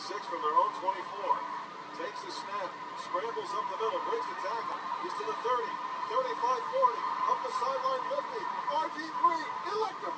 6 from their own 24. Takes the snap, scrambles up the middle, breaks the tackle. He's to the 30, 35, 40, up the sideline 50. RG3, electric.